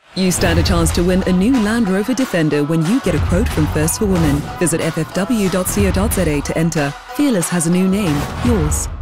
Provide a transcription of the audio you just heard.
You stand a chance to win a new Land Rover Defender when you get a quote from First for Women. Visit ffw.co.za to enter. Fearless has a new name, yours.